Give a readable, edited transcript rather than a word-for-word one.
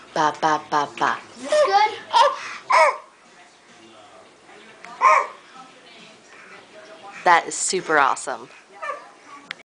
Ba ba ba ba. Is this good? That is super awesome.